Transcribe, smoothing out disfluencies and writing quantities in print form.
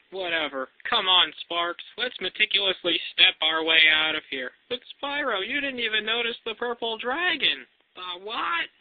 Whatever. Come on, Sparks. Let's meticulously step our way out of here. But Spyro, you didn't even notice the purple dragon. What?